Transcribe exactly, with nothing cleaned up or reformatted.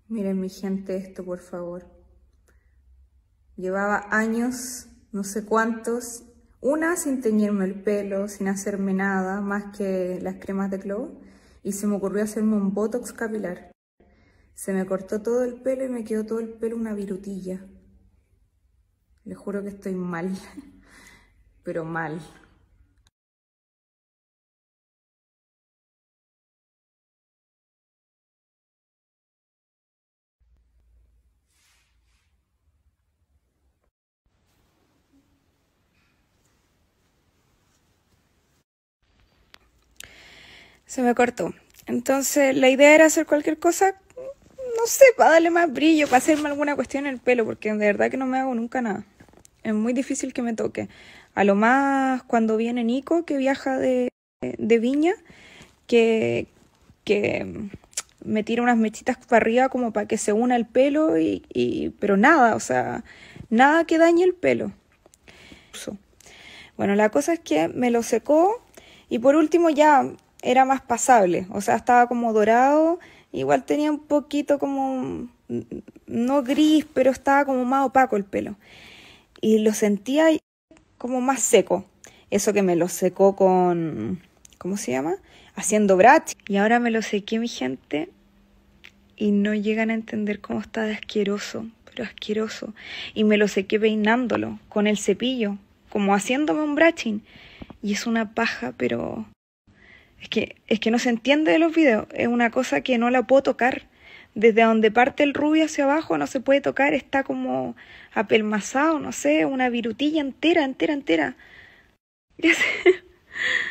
Miren mi gente esto, por favor. Llevaba años, no sé cuántos, una sin teñirme el pelo, sin hacerme nada más que las cremas de Glow, y se me ocurrió hacerme un botox capilar. Se me cortó todo el pelo y me quedó todo el pelo una virutilla. Les juro que estoy mal, pero mal. Se me cortó. Entonces la idea era hacer cualquier cosa, no sé, para darle más brillo, para hacerme alguna cuestión en el pelo, porque de verdad que no me hago nunca nada. Es muy difícil que me toque. A lo más cuando viene Nico, que viaja de, de Viña, que, que me tira unas mechitas para arriba como para que se una el pelo, y, y pero nada, o sea, nada que dañe el pelo. Bueno, la cosa es que me lo secó y por último ya era más pasable, o sea, estaba como dorado, igual tenía un poquito como, no gris, pero estaba como más opaco el pelo. Y lo sentía como más seco. Eso que me lo secó con, ¿cómo se llama? Haciendo brush. Y ahora me lo sequé, mi gente, y no llegan a entender cómo está de asqueroso, pero asqueroso. Y me lo sequé peinándolo con el cepillo, como haciéndome un brushing. Y es una paja, pero es que, es que no se entiende de los videos. Es una cosa que no la puedo tocar. Desde donde parte el rubio hacia abajo no se puede tocar, está como apelmazado, no sé, una virutilla entera, entera, entera. Ya sé.